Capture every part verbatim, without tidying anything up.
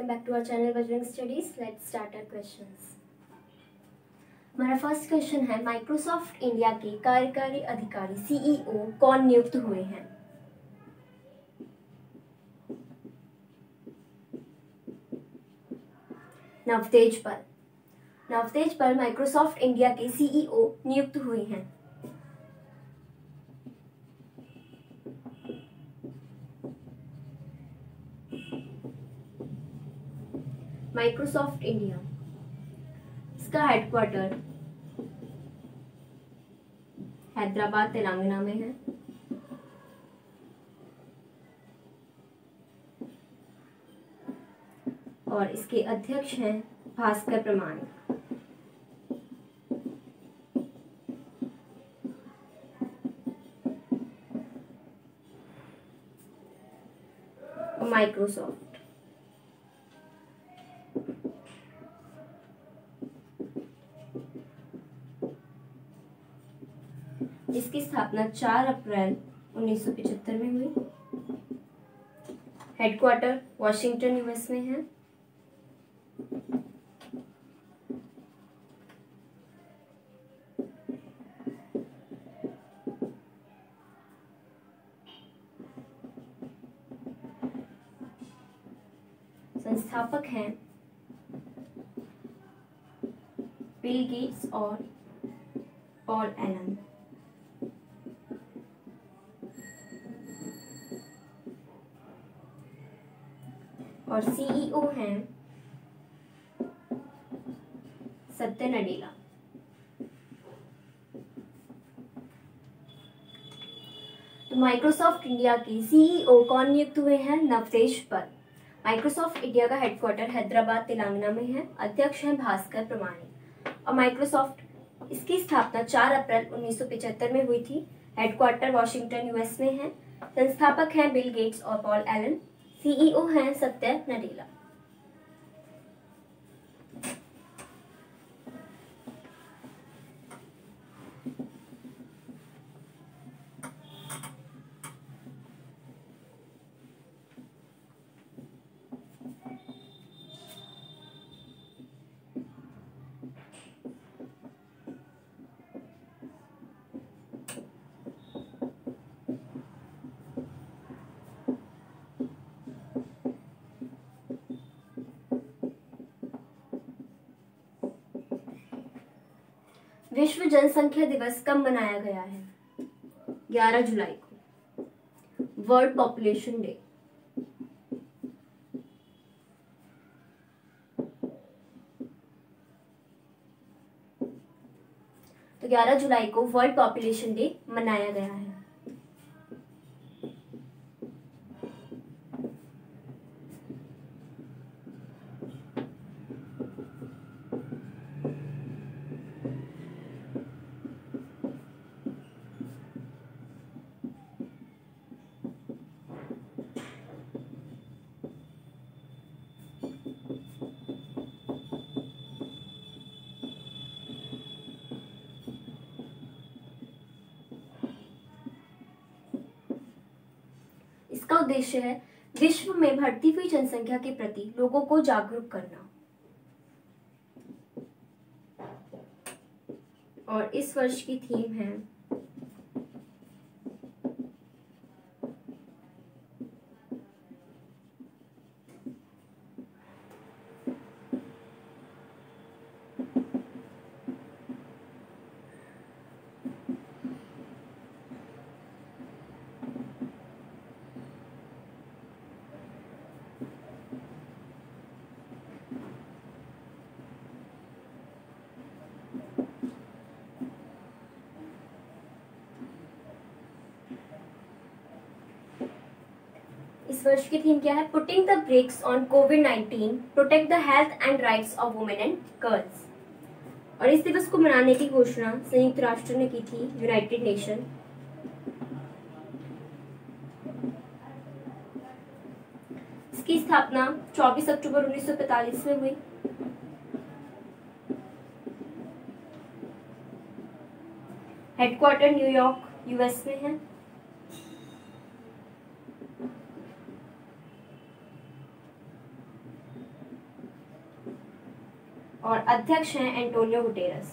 back to our channel Bajrang Studies. Let's start our questions. हमारा first question है, Microsoft India के कार्यकारी अधिकारी सीईओ कौन नियुक्त हुए हैं? नवतेज पाल। नवतेज पाल माइक्रोसॉफ्ट इंडिया के सीईओ नियुक्त हुए हैं। माइक्रोसॉफ्ट इंडिया, इसका हेडक्वार्टर हैदराबाद तेलंगाना में है और इसके अध्यक्ष हैं भास्कर प्रमाणिक। माइक्रोसॉफ्ट इसकी स्थापना चार अप्रैल उन्नीस सौ पचहत्तर में हुई। हेडक्वार्टर वॉशिंगटन यूएस में है। संस्थापक हैं बिल गेट्स और पॉल एलन। और सीईओ हैं सत्य नडेला। तो माइक्रोसॉफ्ट इंडिया के सीईओ कौन नियुक्त हुए हैं? नवतेज पाल। माइक्रोसॉफ्ट इंडिया का हेडक्वार्टर हैदराबाद तेलंगाना में है। अध्यक्ष हैं भास्कर प्रमाणिक। और माइक्रोसॉफ्ट इसकी स्थापना चार अप्रैल उन्नीस सौ पचहत्तर में हुई थी। हेडक्वार्टर वॉशिंगटन यूएस में है। संस्थापक हैं बिल गेट्स और पॉल एलन। सीईओ हैं सत्य नडेला। विश्व जनसंख्या दिवस कब मनाया गया है? ग्यारह जुलाई को, वर्ल्ड पॉपुलेशन डे। तो ग्यारह जुलाई को वर्ल्ड पॉपुलेशन डे मनाया गया है। इसका उद्देश्य है विश्व में बढ़ती हुई जनसंख्या के प्रति लोगों को जागरूक करना। और इस वर्ष की थीम है इस वर्ष की थीम क्या है? Putting the brakes on Covid nineteen, protect the health and rights of women and girls. और इस दिवस को मनाने की घोषणा संयुक्त राष्ट्र ने की थी, यूनाइटेड नेशन। इसकी स्थापना चौबीस अक्टूबर उन्नीस सौ पैंतालीस में हुई। हेडक्वार्टर न्यूयॉर्क यूएस में है। अध्यक्ष हैं एंटोनियो गुटेरस।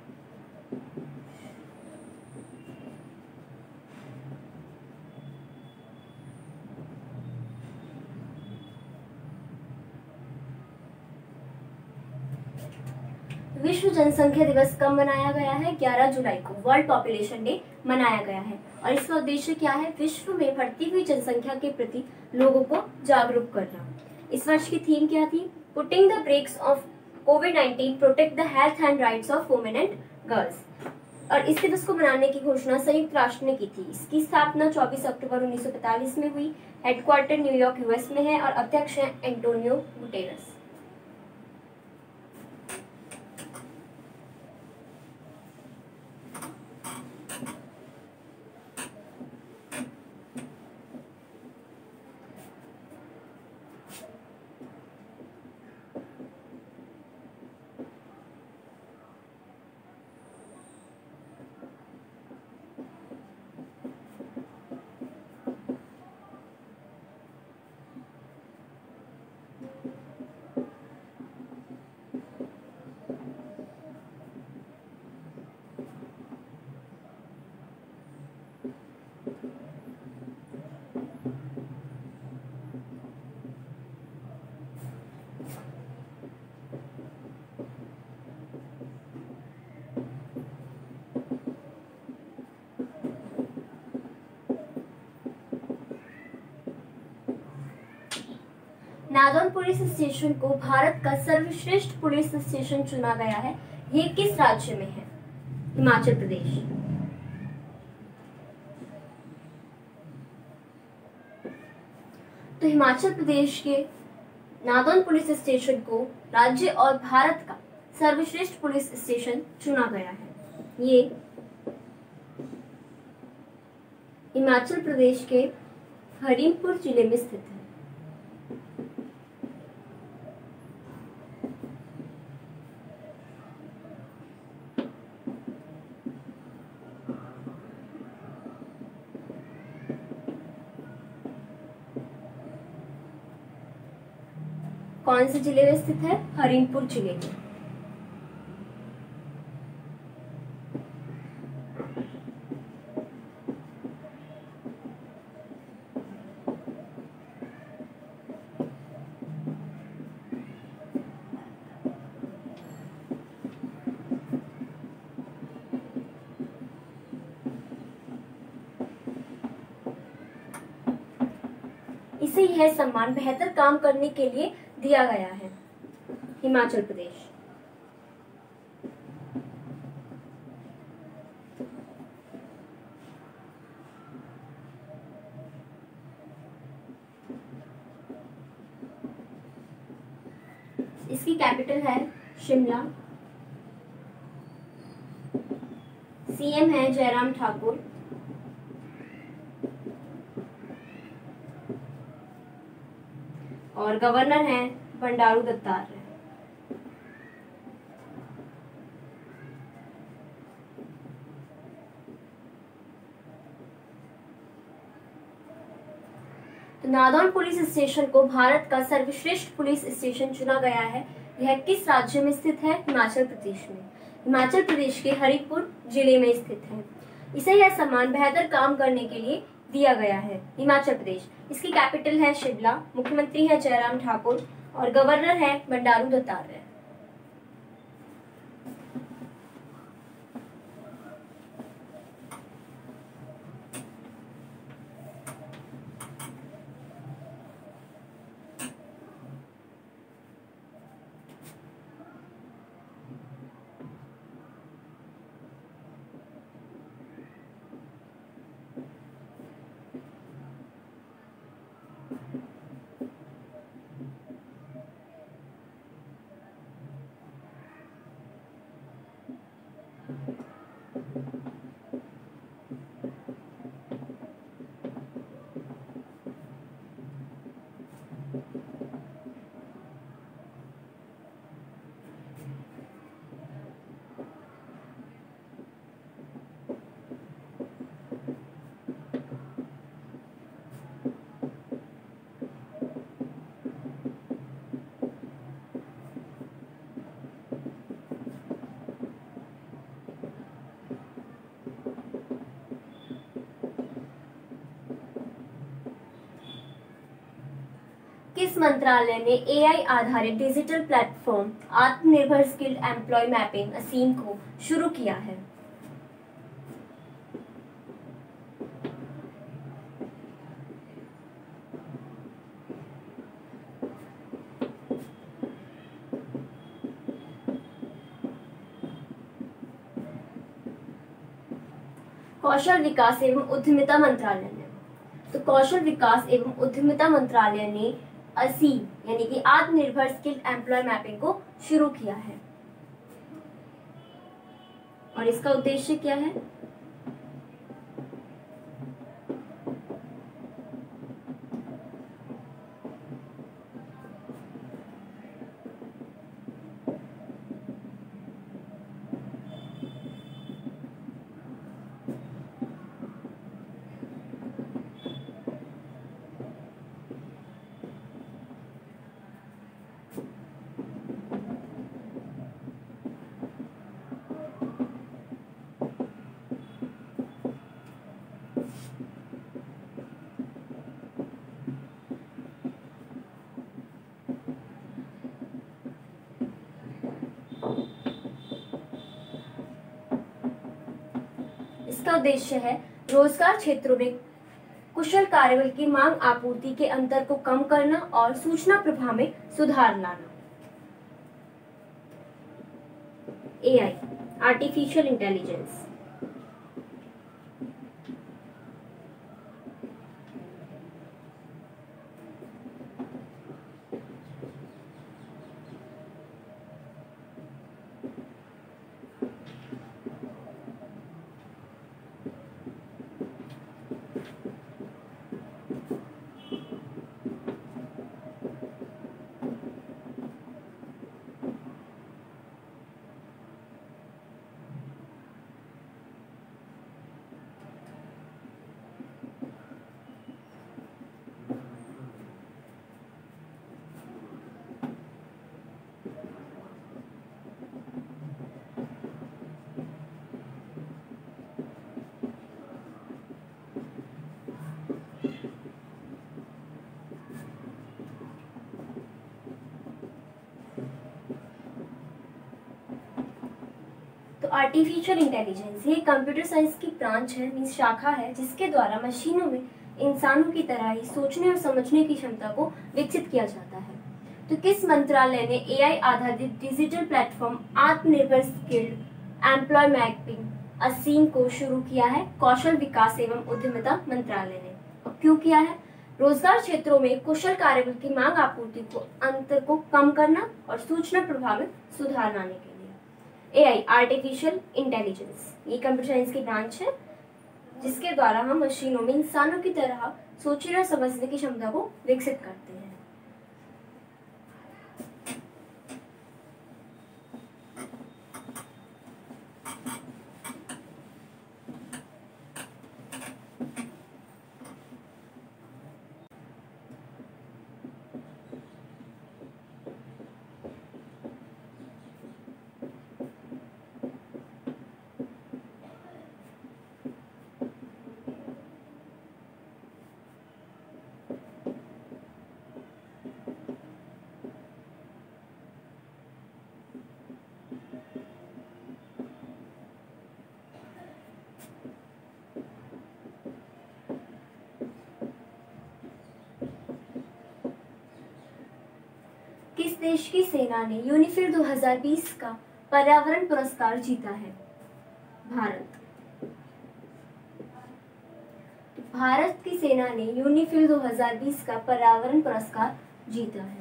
विश्व जनसंख्या दिवस कब मनाया गया है? ग्यारह जुलाई को वर्ल्ड पॉपुलेशन डे मनाया गया है और इसका उद्देश्य क्या है? विश्व में बढ़ती हुई जनसंख्या के प्रति लोगों को जागरूक करना। इस वर्ष की थीम क्या थी? Putting the brakes off Covid nineteen, protect the health and rights of women and girls. और इस दिवस को मनाने की घोषणा संयुक्त राष्ट्र ने की थी। इसकी स्थापना चौबीस अक्टूबर उन्नीस सौ पैंतालीस में हुई। हेडक्वार्टर न्यूयॉर्क यूएस में है और अध्यक्ष हैं Antonio Guterres. Nadaun police station को भारत का सर्वश्रेष्ठ पुलिस स्टेशन चुना गया है। ये किस राज्य में है? हिमाचल प्रदेश। तो हिमाचल प्रदेश के नादौन पुलिस स्टेशन को राज्य और भारत का सर्वश्रेष्ठ पुलिस स्टेशन चुना गया है। ये हिमाचल प्रदेश के हरिमपुर जिले में स्थित है। कौन से जिले में स्थित है? हरिमपुर जिले में। इसे यह सम्मान बेहतर काम करने के लिए दिया गया है। हिमाचल प्रदेश। इसकी कैपिटल है शिमला। सीएम है जयराम ठाकुर। और गवर्नर हैं बंडारू दत्तात्रेय। तो नादौन पुलिस स्टेशन को भारत का सर्वश्रेष्ठ पुलिस स्टेशन चुना गया है। यह किस राज्य में स्थित है? हिमाचल प्रदेश में। हिमाचल प्रदेश के हरिपुर जिले में स्थित है। इसे यह सम्मान बेहतर काम करने के लिए दिया गया है। हिमाचल प्रदेश। इसकी कैपिटल है शिमला। मुख्यमंत्री है जयराम ठाकुर और गवर्नर है बंडारू दत्तात्रेय। किस मंत्रालय ने एआई आधारित डिजिटल प्लेटफॉर्म आत्मनिर्भर स्किल्ड एम्प्लॉय मैपिंग असीम को शुरू किया है? कौशल विकास एवं उद्यमिता मंत्रालय ने। तो कौशल विकास एवं उद्यमिता मंत्रालय ने असीम यानी कि आत्मनिर्भर स्किल एम्प्लॉय मैपिंग को शुरू किया है और इसका उद्देश्य क्या है? इसका उद्देश्य है रोजगार क्षेत्रों में कुशल कार्यबल की मांग आपूर्ति के अंतर को कम करना और सूचना प्रवाह में सुधार लाना। AI artificial intelligence. तो आर्टिफिशियल इंटेलिजेंस ये कंप्यूटर साइंस की ब्रांच है, मीन्स शाखा है, जिसके द्वारा मशीनों में इंसानों की तरह ही सोचने और समझने की क्षमता को विकसित किया जाता है। तो किस मंत्रालय ने एआई आधारित डिजिटल प्लेटफॉर्म आत्मनिर्भर स्किल्ड एम्प्लॉय मैपिंग असीम को शुरू किया है? कौशल विकास एवं उद्यमिता मंत्रालय ने। और क्यों किया है? रोजगार क्षेत्रों में कुशल कार्यबल की मांग आपूर्ति को अंतर को कम करना और सूचना प्रवाह में सुधार लाने के लिए। एआई आर्टिफिशियल इंटेलिजेंस ये कंप्यूटर साइंस की ब्रांच है, जिसके द्वारा हम मशीनों में इंसानों की तरह सोचने और समझने की क्षमता को विकसित करते हैं। किस देश की सेना ने यूनिफिल दो हज़ार बीस का पर्यावरण पुरस्कार जीता है? भारत। भारत की सेना ने यूनिफिल दो हज़ार बीस का पर्यावरण पुरस्कार जीता है।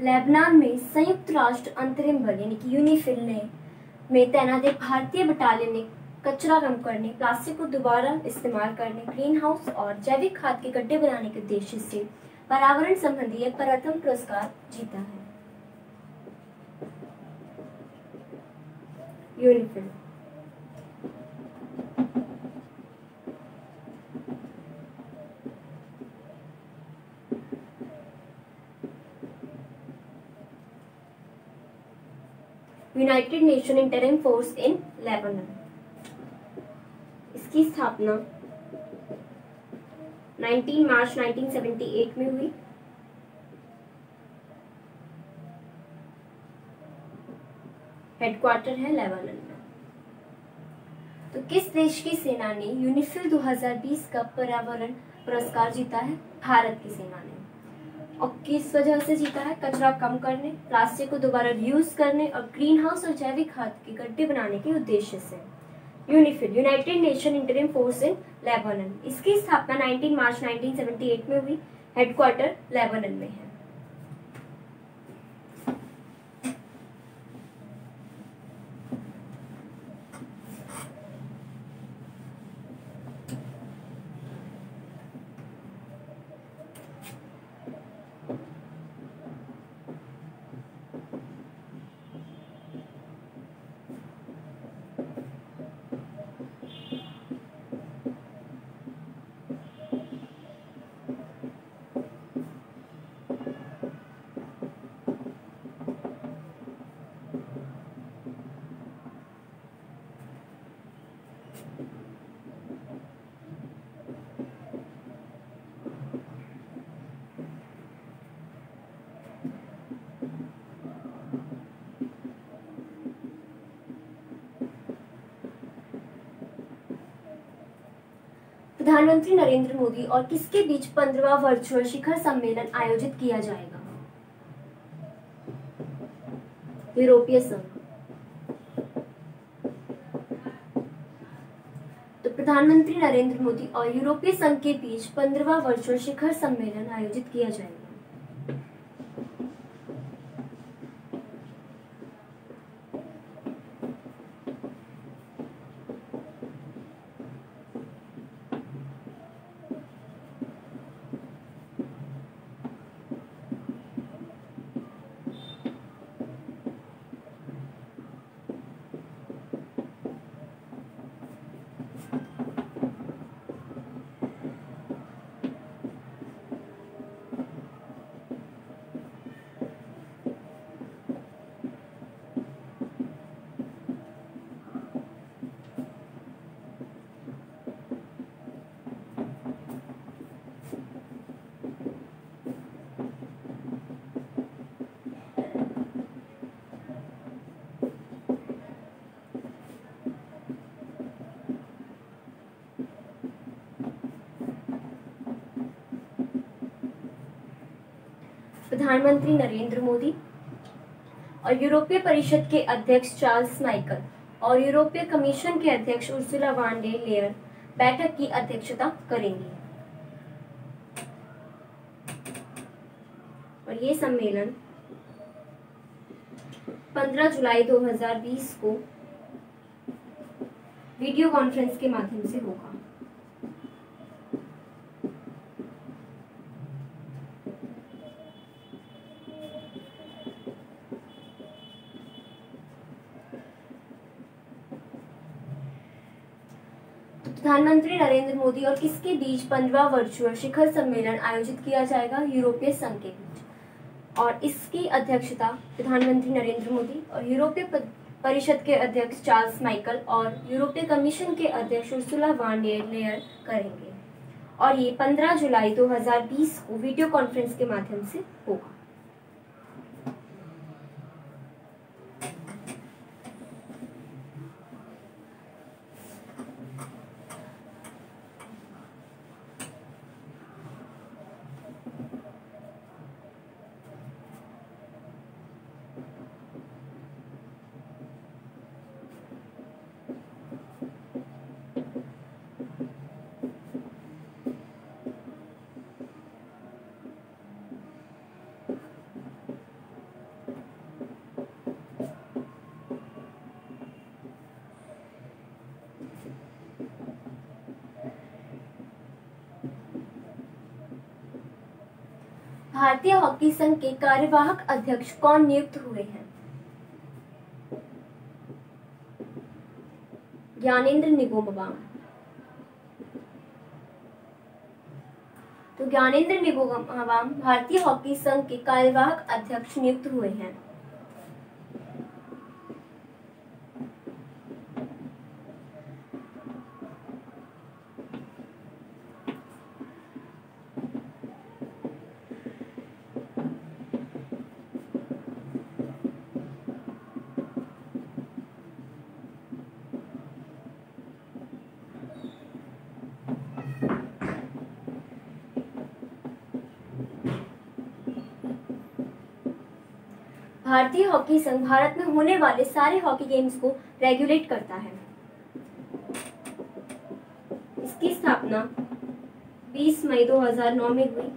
लेबनान में संयुक्त राष्ट्र अंतरिम बल यानी कि यूनिफिल ने में तैनात एक भारतीय बटालियन ने कचरा कम करने, प्लास्टिक को दोबारा इस्तेमाल करने, ग्रीन हाउस और जैविक खाद के गड्ढे बनाने के उद्देश्य से पर्यावरण संबंधी एक प्रथम पुरस्कार जीता है। UNIFIL United Nation interim force in Lebanon, इसकी स्थापना उन्नीस मार्च उन्नीस सौ अठहत्तर में हुई। हेडक्वार्टर है लेबनान में। तो किस देश की सेना ने यूनिफिल दो हज़ार बीस का पर्यावरण पुरस्कार जीता है? भारत की सेना ने। और किस वजह से जीता है? कचरा कम करने, प्लास्टिक को दोबारा रीयूज करने और ग्रीन हाउस और जैविक खाद के गड्ढे बनाने के उद्देश्य से। UNIFIL United Nation interim force in Lebanon, इसकी स्थापना उन्नीस मार्च उन्नीस सौ अठहत्तर में हुई। हेडक्वार्टर लेबनान में है। प्रधानमंत्री नरेंद्र मोदी और किसके बीच पंद्रहवां वर्चुअल शिखर सम्मेलन आयोजित किया जाएगा? यूरोपीय संघ। तो प्रधानमंत्री नरेंद्र मोदी और यूरोपीय संघ के बीच पंद्रहवां वर्चुअल शिखर सम्मेलन आयोजित किया जाएगा। प्रधानमंत्री नरेंद्र मोदी और यूरोपीय परिषद के अध्यक्ष चार्ल्स माइकल और यूरोपीय कमीशन के अध्यक्ष उर्सुला वान डे लेयर बैठक की अध्यक्षता करेंगी। और ये सम्मेलन पंद्रह जुलाई दो हज़ार बीस को वीडियो कॉन्फ्रेंस के माध्यम से होगा। प्रधानमंत्री नरेंद्र मोदी और किसके बीच पंद्रहवां वर्चुअल शिखर सम्मेलन आयोजित किया जाएगा? यूरोपीय संघ के बीच। और इसकी अध्यक्षता प्रधानमंत्री नरेंद्र मोदी और यूरोपीय परिषद के अध्यक्ष चार्ल्स माइकल और यूरोपीय कमीशन के अध्यक्ष उर्सुला वान डेर लेयर करेंगे। और ये पंद्रह जुलाई दो हज़ार बीस को वीडियो कॉन्फ्रेंस के माध्यम से होगा। भारतीय हॉकी संघ के कार्यवाहक अध्यक्ष कौन नियुक्त हुए हैं? ज्ञानेंद्र निगोमवाम। तो ज्ञानेंद्र निगोमवाम भारतीय हॉकी संघ के कार्यवाहक अध्यक्ष नियुक्त हुए हैं। भारतीय हॉकी संघ भारत में होने वाले सारे हॉकी गेम्स को रेगुलेट करता है। इसकी स्थापना बीस मई दो हज़ार नौ में हुई।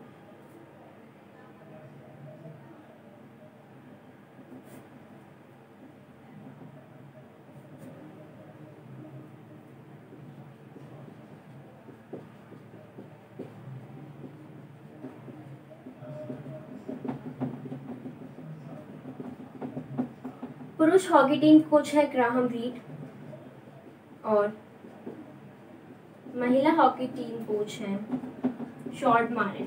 पुरुष हॉकी टीम कोच है ग्राहम रीड और महिला हॉकी टीम कोच है शॉर्ट मारेन।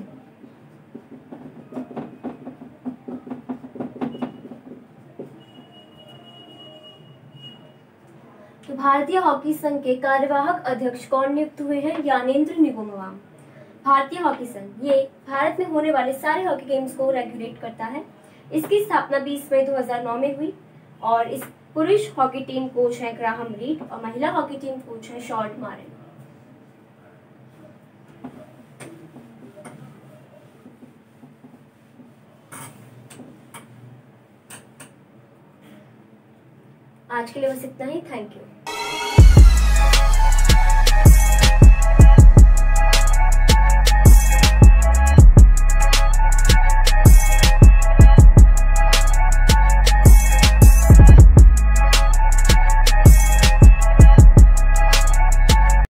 तो भारतीय हॉकी संघ के कार्यवाहक अध्यक्ष कौन नियुक्त हुए हैं? ज्ञानेंद्र निगोमवाम। भारतीय हॉकी संघ ये भारत में होने वाले सारे हॉकी गेम्स को रेगुलेट करता है। इसकी स्थापना बीस मई दो हज़ार नौ में हुई और इस पुरुष हॉकी टीम कोच है ग्राहम रीड और महिला हॉकी टीम कोच है शॉर्ट मारेन। आज के लिए बस इतना ही। Thank you.